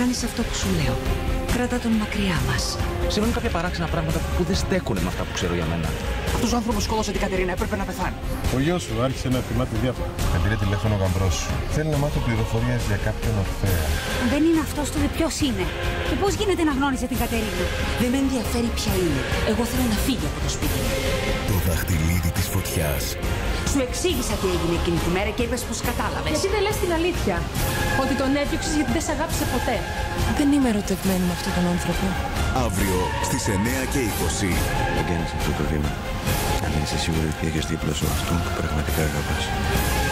κάνεις αυτό που σου λέω. Κράτα τον μακριά μας. Συμβαίνουν κάποια παράξενα πράγματα που δεν στέκουν με αυτά που ξέρω για μένα. Αυτός ο άνθρωπος σκότωσε την Κατερίνα, έπρεπε να πεθάνει. Ο γιος σου άρχισε να θυμάται διάφορα. Με πήρε τηλέφωνο ο γαμπρός σου. Θέλει να μάθω πληροφορίες για κάποιον ορφέα. Δεν είναι αυτός, τότε ποιος είναι? Και πώς γίνεται να γνώριζε την Κατερίνα? Δεν με ενδιαφέρει ποια είναι. Εγώ θέλω να φύγει από το σπίτι μου. Το δαχτυλίδι της φωτιάς. Σου εξήγησα τι έγινε εκείνη τη μέρα και είπες πως κατάλαβες. Γιατί δεν λες την αλήθεια? Ότι τον έδιωξες γιατί δεν σε αγάπησε ποτέ. Δεν είμαι ερωτευμένη με αυτόν τον άνθρωπο. Αύριο στις 9:20. Δεν κάνεις αυτό το βήμα. Αν είσαι σίγουρη ότι έχεις δίπλα σου αυτόν που πραγματικά αγαπάς.